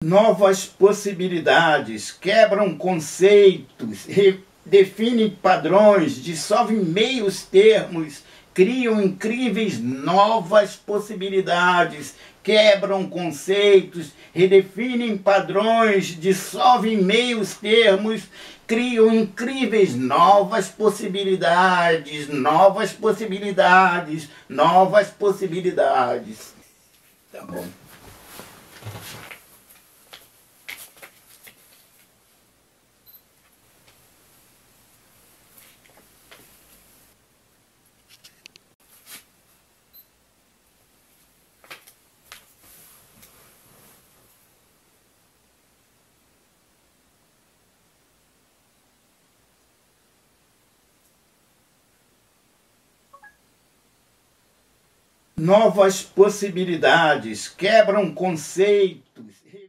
Novas possibilidades, quebram conceitos, definem padrões, dissolvem meios termos, criam incríveis novas possibilidades, quebram conceitos, redefinem padrões, dissolvem meios termos, criam incríveis novas possibilidades, novas possibilidades, novas possibilidades. Tá bom. Novas possibilidades, quebram conceitos.